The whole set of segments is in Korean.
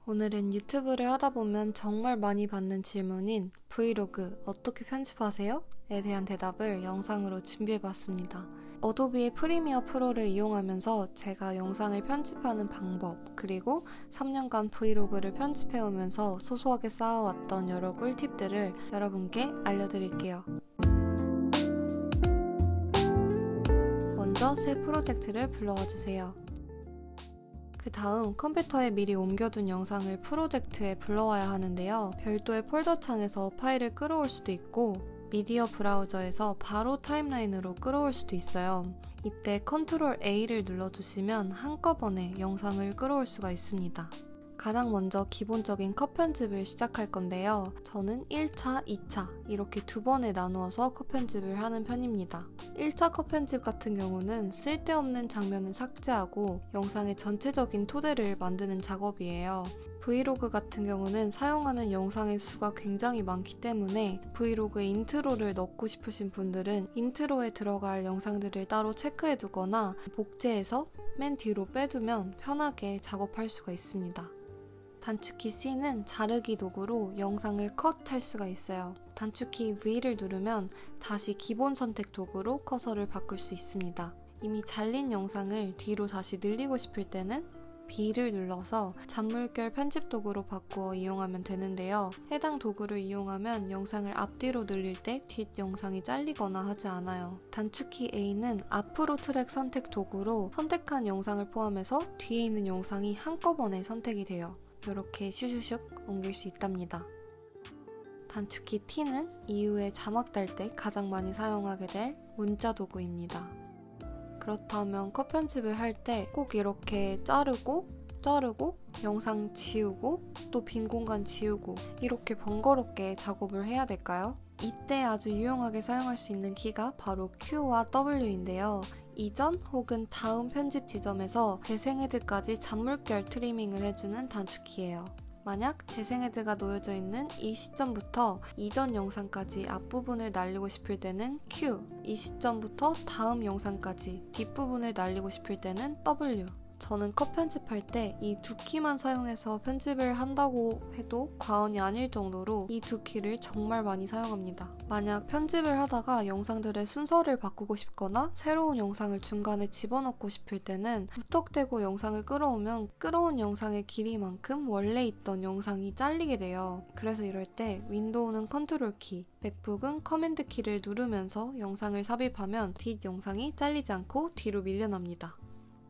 오늘은 유튜브를 하다 보면 정말 많이 받는 질문인 브이로그 어떻게 편집하세요? 에 대한 대답을 영상으로 준비해봤습니다. 어도비의 프리미어 프로를 이용하면서 제가 영상을 편집하는 방법, 그리고 3년간 브이로그를 편집해오면서 소소하게 쌓아왔던 여러 꿀팁들을 여러분께 알려드릴게요. 먼저 새 프로젝트를 불러와 주세요. 그 다음 컴퓨터에 미리 옮겨둔 영상을 프로젝트에 불러와야 하는데요. 별도의 폴더 창에서 파일을 끌어올 수도 있고 미디어 브라우저에서 바로 타임라인으로 끌어올 수도 있어요. 이때 컨트롤 A를 눌러주시면 한꺼번에 영상을 끌어올 수가 있습니다. 가장 먼저 기본적인 컷 편집을 시작할 건데요. 저는 1차, 2차 이렇게 두 번에 나누어서 컷 편집을 하는 편입니다. 1차 컷 편집 같은 경우는 쓸데없는 장면을 삭제하고 영상의 전체적인 토대를 만드는 작업이에요. 브이로그 같은 경우는 사용하는 영상의 수가 굉장히 많기 때문에 브이로그에 인트로를 넣고 싶으신 분들은 인트로에 들어갈 영상들을 따로 체크해두거나 복제해서 맨 뒤로 빼두면 편하게 작업할 수가 있습니다. 단축키 C는 자르기 도구로 영상을 컷할 수가 있어요. 단축키 V를 누르면 다시 기본 선택 도구로 커서를 바꿀 수 있습니다. 이미 잘린 영상을 뒤로 다시 늘리고 싶을 때는 B를 눌러서 잔물결 편집 도구로 바꾸어 이용하면 되는데요. 해당 도구를 이용하면 영상을 앞뒤로 늘릴 때 뒷영상이 잘리거나 하지 않아요. 단축키 A는 앞으로 트랙 선택 도구로 선택한 영상을 포함해서 뒤에 있는 영상이 한꺼번에 선택이 돼요. 이렇게 슈슈슉 옮길 수 있답니다. 단축키 T는 이후에 자막 달 때 가장 많이 사용하게 될 문자 도구입니다. 그렇다면 컷 편집을 할 때 꼭 이렇게 자르고 영상 지우고 또 빈 공간 지우고 이렇게 번거롭게 작업을 해야 될까요? 이때 아주 유용하게 사용할 수 있는 키가 바로 Q와 W인데요. 이전 혹은 다음 편집 지점에서 재생헤드까지 잔물결 트리밍을 해주는 단축키예요. 만약 재생헤드가 놓여져 있는 이 시점부터 이전 영상까지 앞부분을 날리고 싶을 때는 Q, 이 시점부터 다음 영상까지 뒷부분을 날리고 싶을 때는 W. 저는 컷 편집할 때 이 두 키만 사용해서 편집을 한다고 해도 과언이 아닐 정도로 이 두 키를 정말 많이 사용합니다. 만약 편집을 하다가 영상들의 순서를 바꾸고 싶거나 새로운 영상을 중간에 집어넣고 싶을 때는 무턱대고 영상을 끌어오면 끌어온 영상의 길이만큼 원래 있던 영상이 잘리게 돼요. 그래서 이럴 때 윈도우는 컨트롤 키, 맥북은 커맨드 키를 누르면서 영상을 삽입하면 뒷 영상이 잘리지 않고 뒤로 밀려납니다.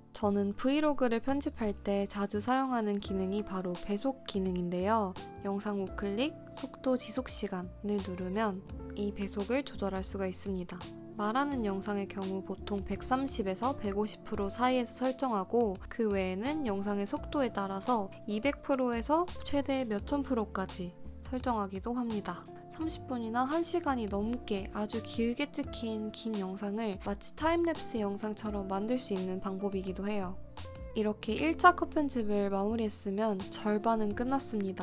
저는 브이로그를 편집할 때 자주 사용하는 기능이 바로 배속 기능인데요. 영상 우클릭, 속도 지속 시간을 누르면 이 배속을 조절할 수가 있습니다. 말하는 영상의 경우 보통 130에서 150% 사이에서 설정하고 그 외에는 영상의 속도에 따라서 200%에서 최대 몇천 프로까지 설정하기도 합니다. 30분이나 1시간이 넘게 아주 길게 찍힌 긴 영상을 마치 타임랩스 영상처럼 만들 수 있는 방법이기도 해요. 이렇게 1차 컷 편집을 마무리했으면 절반은 끝났습니다.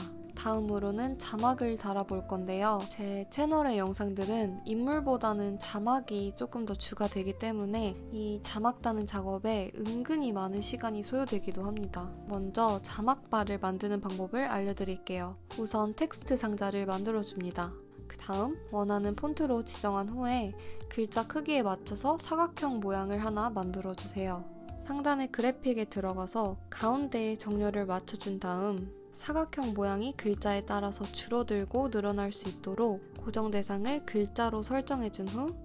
다음으로는 자막을 달아볼 건데요. 제 채널의 영상들은 인물보다는 자막이 조금 더 주가 되기 때문에 이 자막 다는 작업에 은근히 많은 시간이 소요되기도 합니다. 먼저 자막바를 만드는 방법을 알려드릴게요. 우선 텍스트 상자를 만들어줍니다. 그 다음 원하는 폰트로 지정한 후에 글자 크기에 맞춰서 사각형 모양을 하나 만들어주세요. 상단의 그래픽에 들어가서 가운데에 정렬을 맞춰준 다음 사각형 모양이 글자에 따라서 줄어들고 늘어날 수 있도록 고정 대상을 글자로 설정해준 후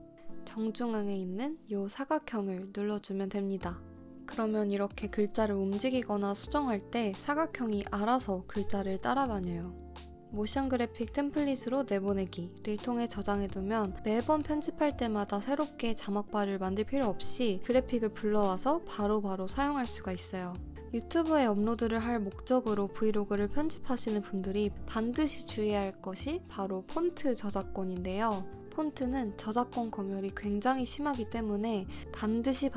정중앙에 있는 이 사각형을 눌러주면 됩니다. 그러면 이렇게 글자를 움직이거나 수정할 때 사각형이 알아서 글자를 따라다녀요. 모션 그래픽 템플릿으로 내보내기를 통해 저장해두면 매번 편집할 때마다 새롭게 자막바를 만들 필요 없이 그래픽을 불러와서 바로바로 사용할 수가 있어요. 유튜브에 업로드를 할 목적으로 브이로그를 편집하시는 분들이 반드시 주의해야 할 것이 바로 폰트 저작권인데요. 폰트는 저작권 검열이 굉장히 심하기 때문에 반드시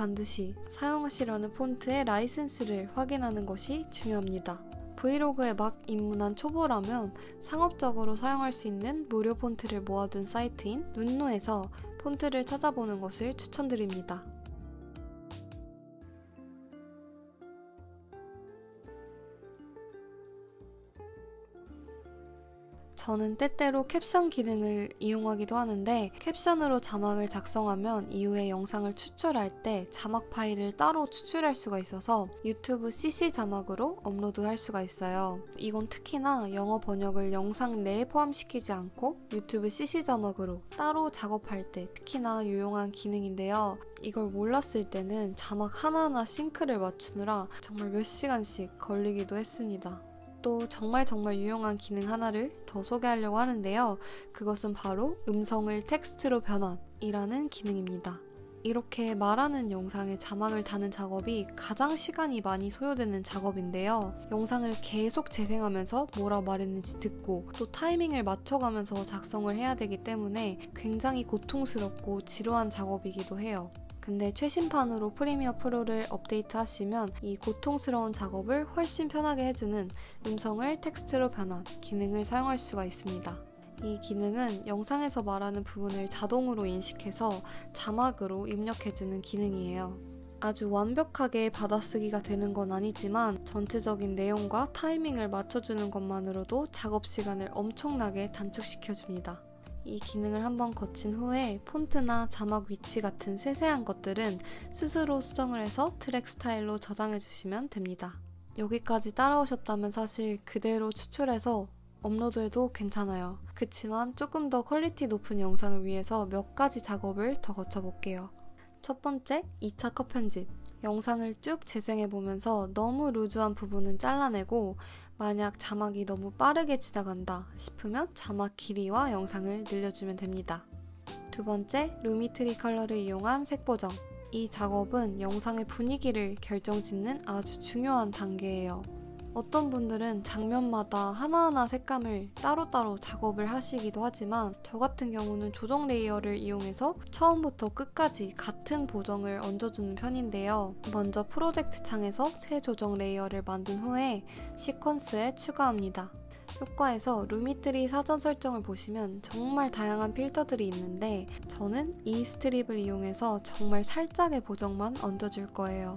사용하시려는 폰트의 라이센스를 확인하는 것이 중요합니다. 브이로그에 막 입문한 초보라면 상업적으로 사용할 수 있는 무료 폰트를 모아둔 사이트인 눈노에서 폰트를 찾아보는 것을 추천드립니다. 저는 때때로 캡션 기능을 이용하기도 하는데 캡션으로 자막을 작성하면 이후에 영상을 추출할 때 자막 파일을 따로 추출할 수가 있어서 유튜브 CC 자막으로 업로드할 수가 있어요. 이건 특히나 영어 번역을 영상 내에 포함시키지 않고 유튜브 CC 자막으로 따로 작업할 때 특히나 유용한 기능인데요. 이걸 몰랐을 때는 자막 하나하나 싱크를 맞추느라 정말 몇 시간씩 걸리기도 했습니다. 또 정말 유용한 기능 하나를 더 소개하려고 하는데요. 그것은 바로 음성을 텍스트로 변환이라는 기능입니다. 이렇게 말하는 영상에 자막을 다는 작업이 가장 시간이 많이 소요되는 작업인데요. 영상을 계속 재생하면서 뭐라 말했는지 듣고 또 타이밍을 맞춰가면서 작성을 해야 되기 때문에 굉장히 고통스럽고 지루한 작업이기도 해요. 근데 최신판으로 프리미어 프로를 업데이트하시면 이 고통스러운 작업을 훨씬 편하게 해주는 음성을 텍스트로 변환 기능을 사용할 수가 있습니다. 이 기능은 영상에서 말하는 부분을 자동으로 인식해서 자막으로 입력해주는 기능이에요. 아주 완벽하게 받아쓰기가 되는 건 아니지만 전체적인 내용과 타이밍을 맞춰주는 것만으로도 작업 시간을 엄청나게 단축시켜줍니다. 이 기능을 한번 거친 후에 폰트나 자막 위치 같은 세세한 것들은 스스로 수정을 해서 트랙 스타일로 저장해주시면 됩니다. 여기까지 따라오셨다면 사실 그대로 추출해서 업로드해도 괜찮아요. 그치만 조금 더 퀄리티 높은 영상을 위해서 몇 가지 작업을 더 거쳐볼게요. 첫 번째, 2차 컷 편집. 영상을 쭉 재생해보면서 너무 루즈한 부분은 잘라내고 만약 자막이 너무 빠르게 지나간다 싶으면 자막 길이와 영상을 늘려주면 됩니다. 두 번째, 루미트리 컬러를 이용한 색 보정. 이 작업은 영상의 분위기를 결정짓는 아주 중요한 단계예요. 어떤 분들은 장면마다 하나하나 색감을 따로따로 작업을 하시기도 하지만 저 같은 경우는 조정 레이어를 이용해서 처음부터 끝까지 같은 보정을 얹어주는 편인데요. 먼저 프로젝트 창에서 새 조정 레이어를 만든 후에 시퀀스에 추가합니다. 효과에서 루미트리 사전 설정을 보시면 정말 다양한 필터들이 있는데 저는 이 스트립을 이용해서 정말 살짝의 보정만 얹어줄 거예요.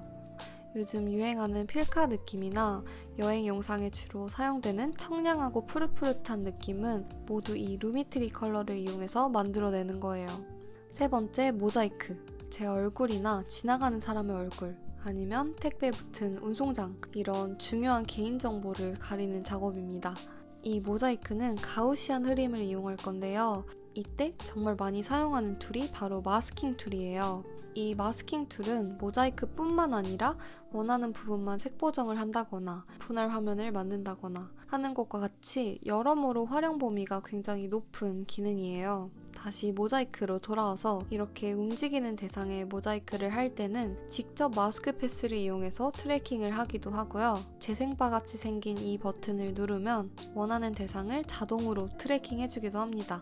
요즘 유행하는 필카 느낌이나 여행 영상에 주로 사용되는 청량하고 푸릇푸릇한 느낌은 모두 이 루미트리 컬러를 이용해서 만들어내는 거예요. 세 번째, 모자이크. 제 얼굴이나 지나가는 사람의 얼굴, 아니면 택배 붙은 운송장, 이런 중요한 개인정보를 가리는 작업입니다. 이 모자이크는 가우시안 흐림을 이용할 건데요. 이때 정말 많이 사용하는 툴이 바로 마스킹 툴이에요. 이 마스킹 툴은 모자이크뿐만 아니라 원하는 부분만 색 보정을 한다거나 분할 화면을 만든다거나 하는 것과 같이 여러모로 활용 범위가 굉장히 높은 기능이에요. 다시 모자이크로 돌아와서 이렇게 움직이는 대상에 모자이크를 할 때는 직접 마스크 패스를 이용해서 트래킹을 하기도 하고요. 재생바 같이 생긴 이 버튼을 누르면 원하는 대상을 자동으로 트래킹해주기도 합니다.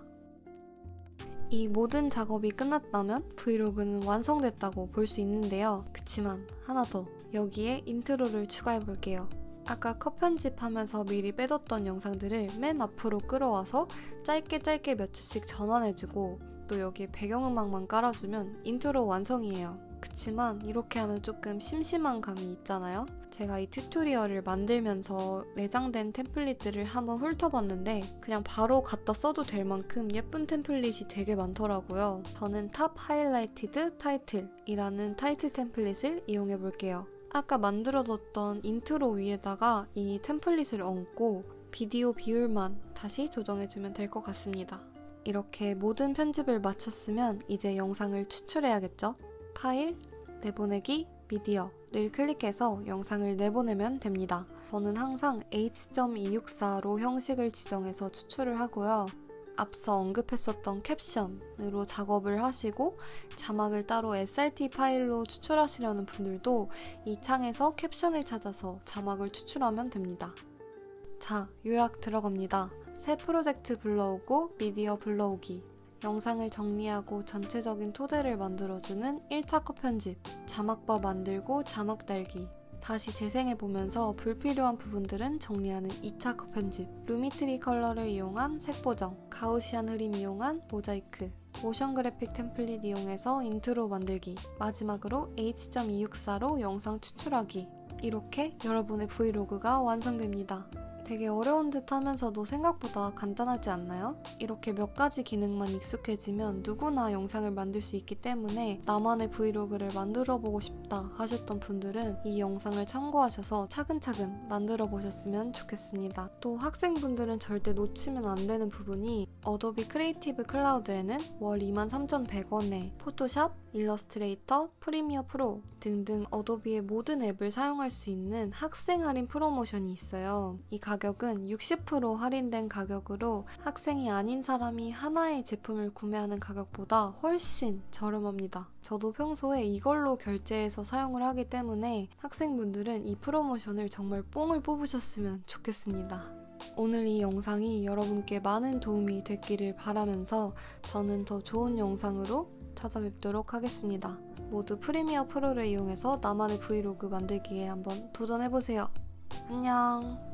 이 모든 작업이 끝났다면 브이로그는 완성됐다고 볼 수 있는데요. 그치만 하나 더, 여기에 인트로를 추가해볼게요. 아까 컷 편집하면서 미리 빼뒀던 영상들을 맨 앞으로 끌어와서 짧게 몇 초씩 전환해주고 또 여기에 배경음악만 깔아주면 인트로 완성이에요. 그치만 이렇게 하면 조금 심심한 감이 있잖아요? 제가 이 튜토리얼을 만들면서 내장된 템플릿들을 한번 훑어봤는데 그냥 바로 갖다 써도 될 만큼 예쁜 템플릿이 되게 많더라고요. 저는 탑 하이라이티드 타이틀이라는 타이틀 템플릿을 이용해볼게요. 아까 만들어뒀던 인트로 위에다가 이 템플릿을 얹고 비디오 비율만 다시 조정해주면 될 것 같습니다. 이렇게 모든 편집을 마쳤으면 이제 영상을 추출해야겠죠? 파일, 내보내기, 미디어를 클릭해서 영상을 내보내면 됩니다. 저는 항상 H.264로 형식을 지정해서 추출을 하고요. 앞서 언급했었던 캡션으로 작업을 하시고 자막을 따로 SRT 파일로 추출하시려는 분들도 이 창에서 캡션을 찾아서 자막을 추출하면 됩니다. 자, 요약 들어갑니다. 새 프로젝트 불러오고 미디어 불러오기, 영상을 정리하고 전체적인 토대를 만들어주는 1차 컷 편집, 자막바 만들고 자막 달기, 다시 재생해보면서 불필요한 부분들은 정리하는 2차 컷 편집, 루미트리 컬러를 이용한 색 보정, 가우시안 흐림 이용한 모자이크, 모션 그래픽 템플릿 이용해서 인트로 만들기, 마지막으로 H.264로 영상 추출하기. 이렇게 여러분의 브이로그가 완성됩니다. 되게 어려운 듯 하면서도 생각보다 간단하지 않나요? 이렇게 몇 가지 기능만 익숙해지면 누구나 영상을 만들 수 있기 때문에 나만의 브이로그를 만들어보고 싶다 하셨던 분들은 이 영상을 참고하셔서 차근차근 만들어 보셨으면 좋겠습니다. 또 학생분들은 절대 놓치면 안 되는 부분이 어도비 크리에이티브 클라우드에는 월 23,100원에 포토샵, 일러스트레이터, 프리미어 프로 등등 어도비의 모든 앱을 사용할 수 있는 학생 할인 프로모션이 있어요. 이 가격은 60% 할인된 가격으로 학생이 아닌 사람이 하나의 제품을 구매하는 가격보다 훨씬 저렴합니다. 저도 평소에 이걸로 결제해서 사용을 하기 때문에 학생분들은 이 프로모션을 정말 뽕을 뽑으셨으면 좋겠습니다. 오늘 이 영상이 여러분께 많은 도움이 됐기를 바라면서 저는 더 좋은 영상으로 찾아뵙도록 하겠습니다. 모두 프리미어 프로를 이용해서 나만의 브이로그 만들기에 한번 도전해보세요. 안녕.